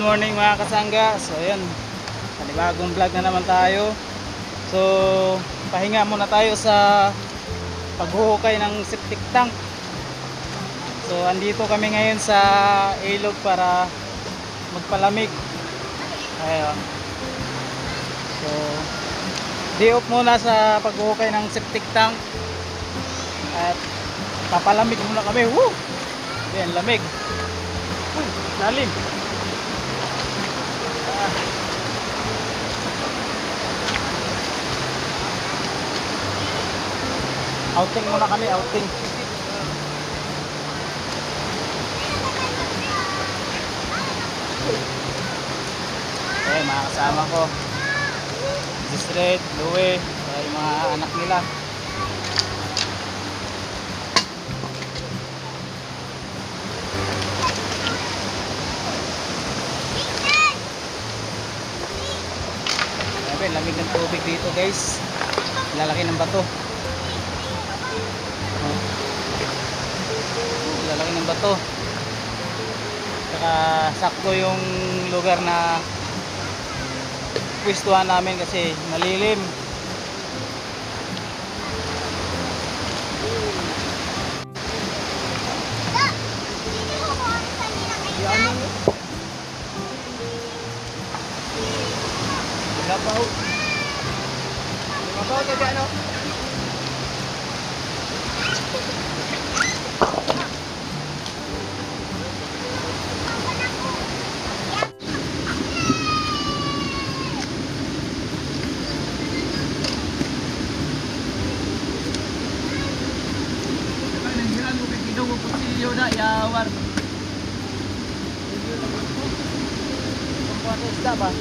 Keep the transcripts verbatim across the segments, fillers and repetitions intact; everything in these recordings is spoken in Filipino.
morning mga kasangga. So ayan, panibagong vlog na naman tayo. So pahinga muna tayo sa paghuhukay ng septic tank. So andito kami ngayon sa ilog para magpalamig. Ayan. So day off muna sa paghuhukay ng septic tank. At papalamig muna kami. Woo! Ayan, lamig. Uy, lalim. Outing muna kami, outing. Eh, mga kasama ko. Red, Louie, yung mga anak nila. Grabe, lamig ng tubig dito guys. Lalaki ng bato. Lalaki ng bato. Saka sakto yung lugar na pwestuhan namin kasi malilim. Lapaw. Lapaw tadi ano? Yawar. Kumpara isda ba?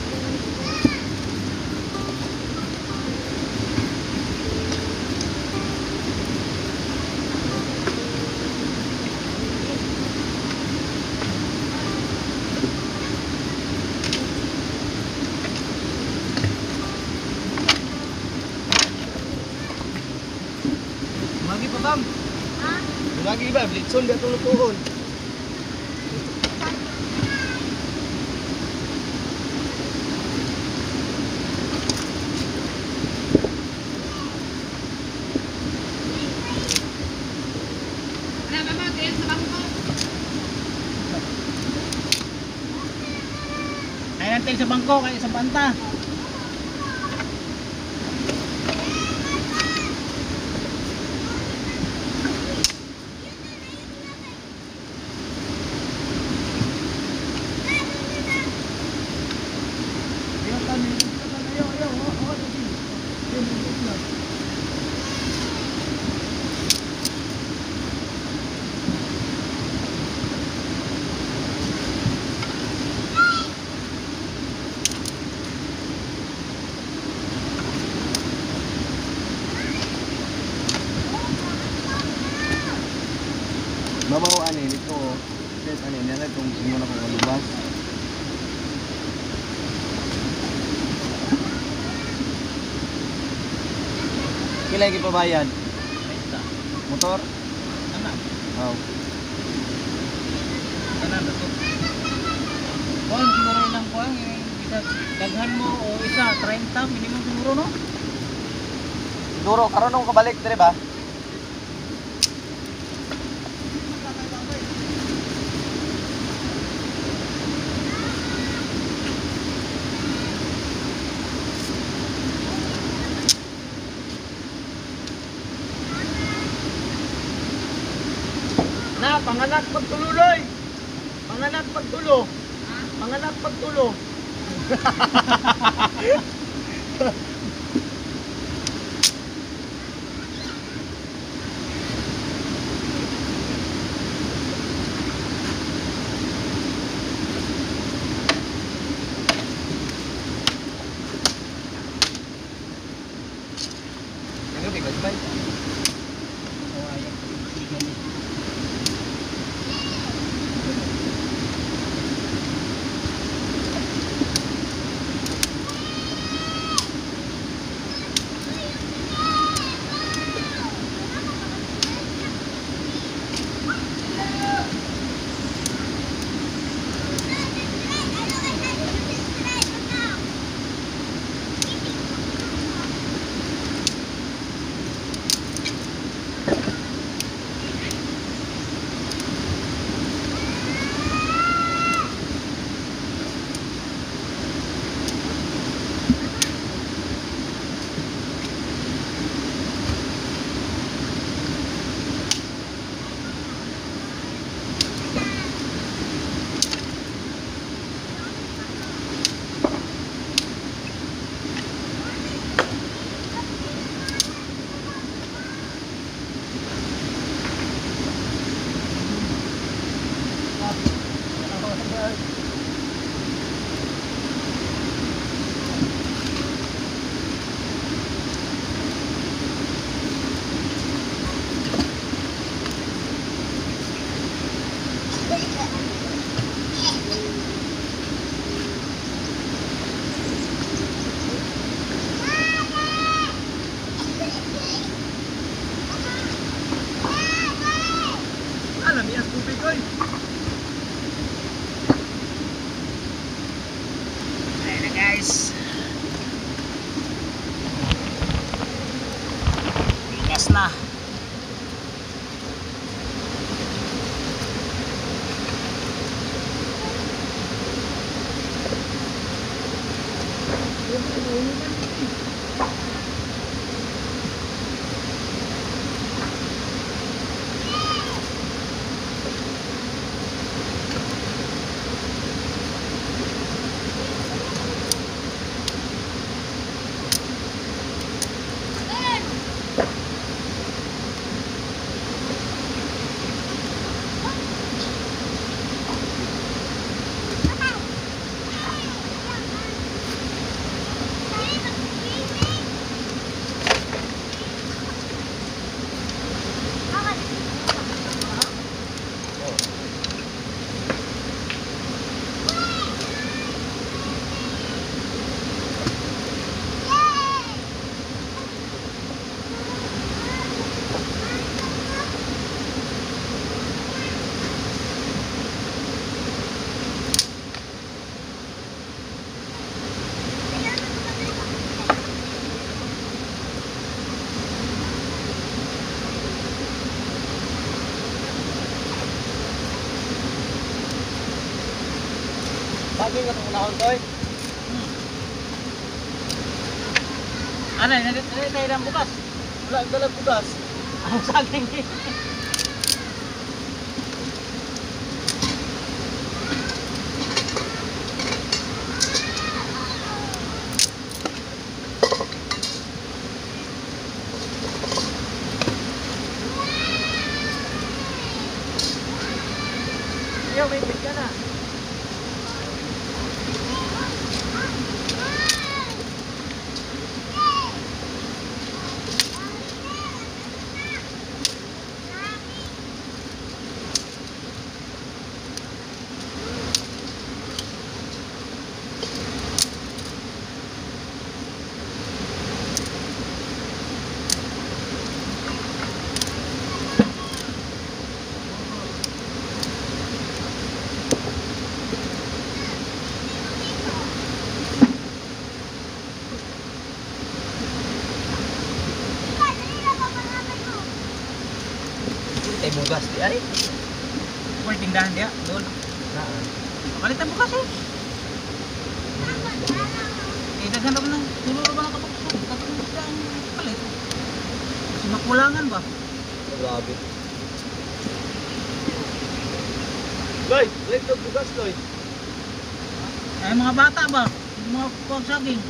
Magi pa bang? Ha? Lagi ba? Blitson ba itong lutuhon? Ay natin sa bangko kaya sa banta. Mabaw ani nito. Set ani nila kung sino na kung lubas. Kila lagi pabayad? Motor? Anak. Oh. Tanan to. Kuan siguro lang kuan bisa daghan mo o isa thirty minimum siguro no? Siguro karon nung kabalik dire ba? Na, panganak pagtuloy. Panganak pagtulo. Panganak pagtulo. Ano biglas ba? Alam niya, stupid ko eh. Ayan na guys. Tigas na. Saging ka itong unahon, Toy. Ano, nagtay lang bukas. Wala, ang dalag bugas. Ang saging. Ayaw, may bit ka na. Ay, bugas di ay. Pwede tindahan dia, doon. Naan. Palitan bukas eh. Eh, daghan naman ng tuluro ba ng kapagpag? Katulog siya ang palit. Kasi makulangan ba? Grabe. Toy, balik ng bugas, Toy. Ay, mga bata ba? Mga kuwag saging.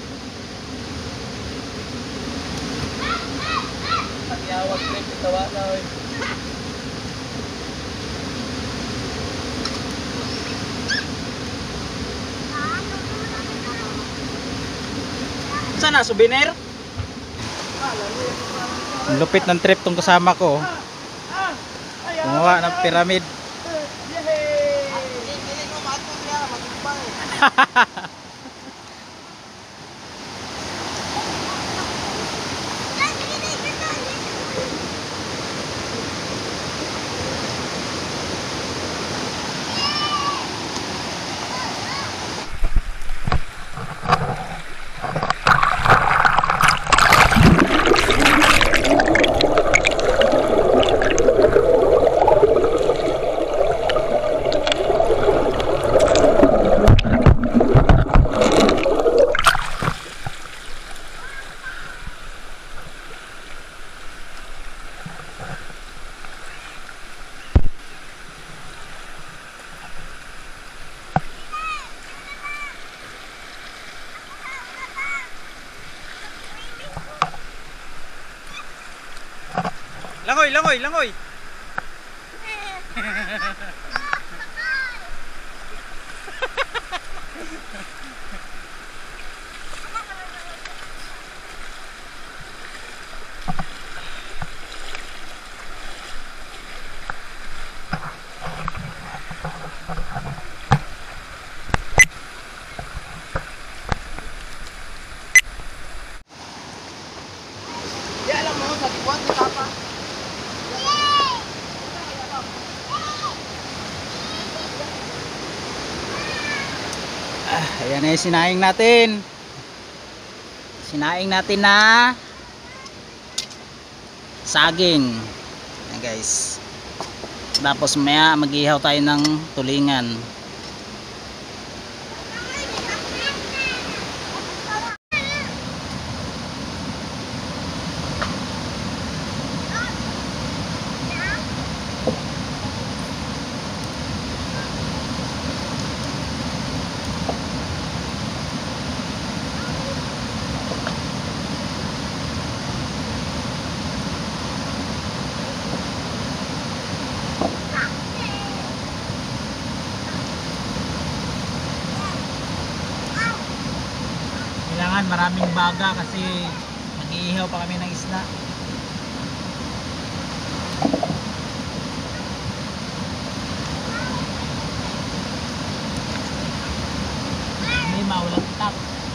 Pag-iawag, trip, itawa na, oy. Saan na? Souvenir? Ang lupit ng trip tong kasama ko. Gumawa ng pyramid. Langoy, langoy, langoy. Di alam mo sa dibuan ko tapa. Ah, ayan na yung sinaing natin. Sinaing natin na saging. Ayan guys. Tapos maya mag-ihaw tayo ng tulingan. Kailangan maraming baga kasi mag-iihaw pa kami ng isda. May mawalang tap.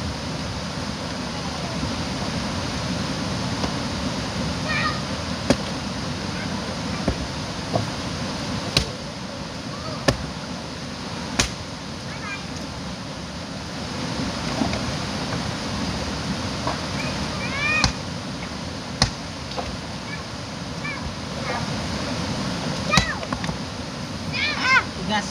Tigas.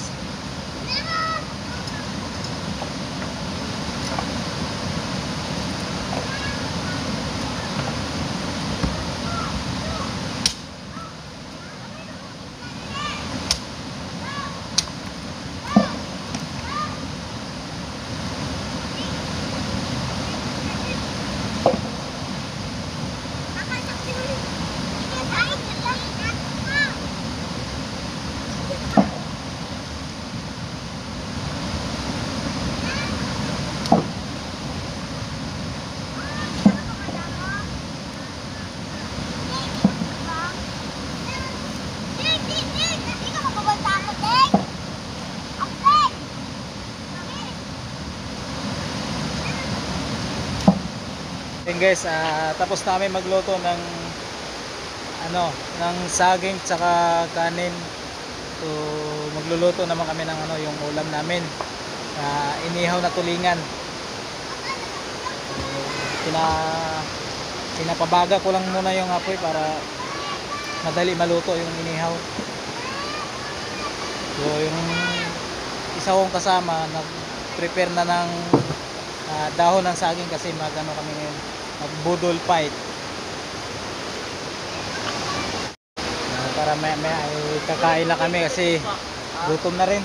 Then guys, ah, tapos namin magluto ng ano, ng saging tsaka kanin. So magluluto naman kami ng ano, yung ulam namin. Uh, inihaw na tulingan. So, pina pinapabaga ko lang muna yung apoy para madali maluto yung inihaw. So yung isa kong kasama nag-prepare na ng uh, dahon ng saging kasi magano kami ngayon, mag-budol fight. Uh, para may, may ay, kakain na kami kasi gutom na rin.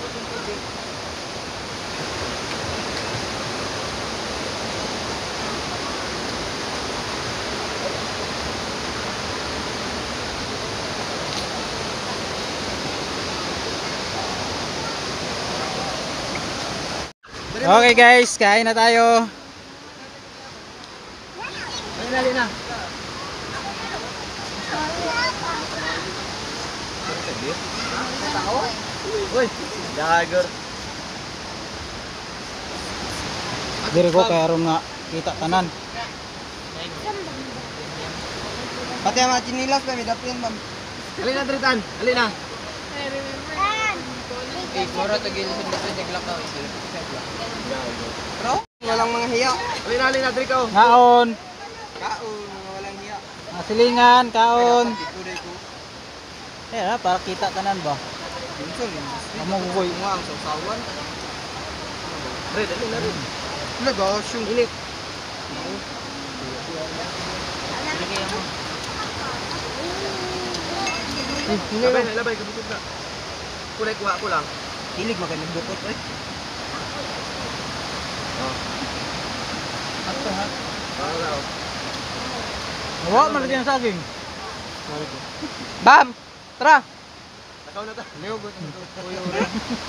Okay guys, kain na tayo. Dali na. Uy, dagger. Diri ko kaya ron nga kita tanan. Pati ang mga chinilas pa, may dapin ma'am. Dali na, Dritan. Dali na. Eh, kura tagil sa dito naglakaw. Bro, walang mga hiya. Dali na, dali na, Drikaw. Kaon, Kaon, mga walang hiya. masilingan, kaon. Eh, ha, para kita tanan ba? Pinsul, Amo ko koy. nga ang sausawan. Dali, dali na rin. Wala ba, syung init. Labay, labay, kabutod na. Kulay kuha ko lang. Hilig magaling bukot eh. Oh. Ato ha. Para. Nawa man lagi ang saging. Bam! Tara! Takaw na ta. Leo, go. Kuya uri.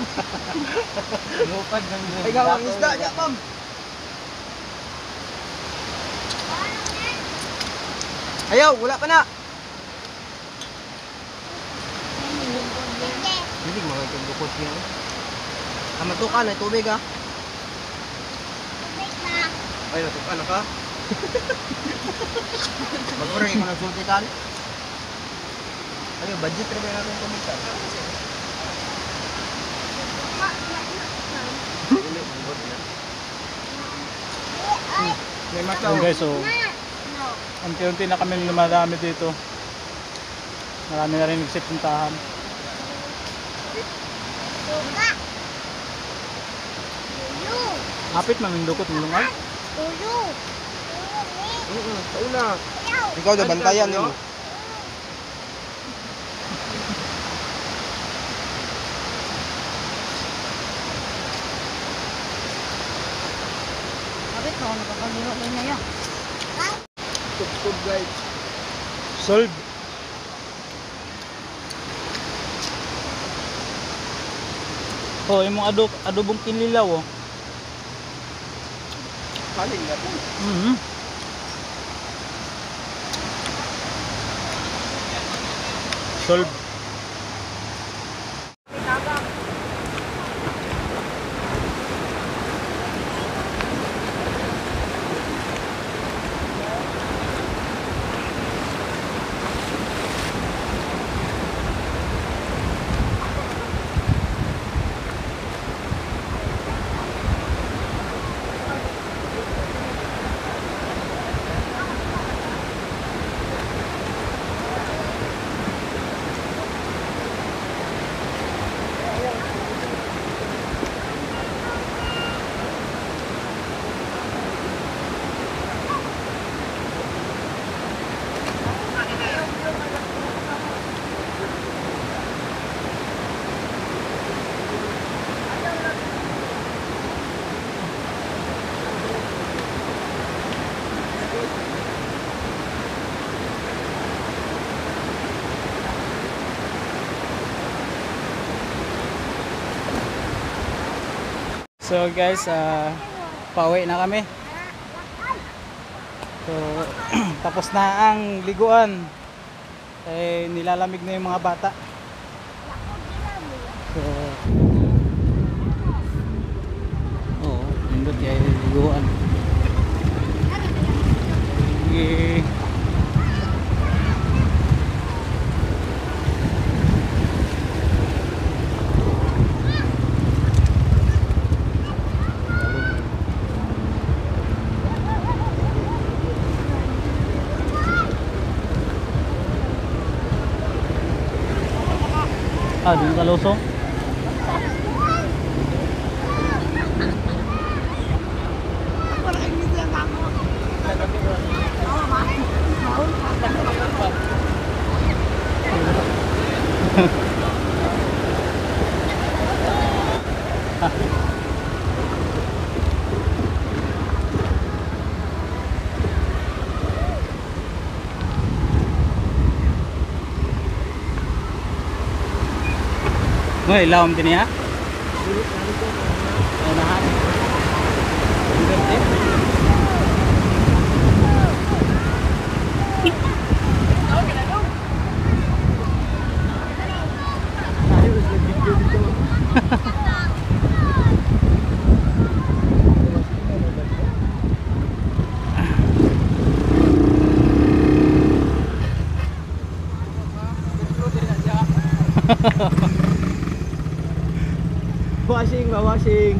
Lupad ng Ay, gawang isda niya, Bam! Ayaw, wala pa na! Hindi mo kayo bukod niya. Ah, matukan, ay tubig ah. Ay, natukan na ka. Mag-uring ko ng sultikan. Ano, budget rin ba natin kumita? May mataw. Yun guys, so unti-unti na kami lumadami dito. Marami na rin nagsip puntahan. Hapit mamindukot ng lungal. Oo, tauna. Ikaw na bantayan mo. Bakit mo nakakagiro din na yan? Tub-tub guys. Solve. Oh, yung mga ado adobong kinlilaw oh. Kaling na po. Mhm. Solve. So guys, uh, pauwi na kami. So tapos na ang liguan. Eh nilalamig na yung mga bata. So oh, nindot yung liguan. Okay. Ah, dun sa Losong. Ngoy, lawom din niya. Unahan. Washing, washing.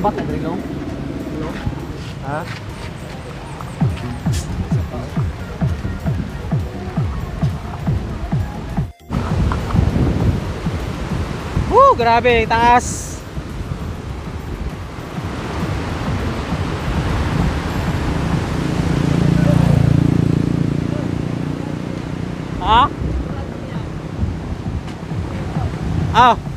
Lambat na rin, no? Ha? Woo, grabe, taas. Ha? Ah.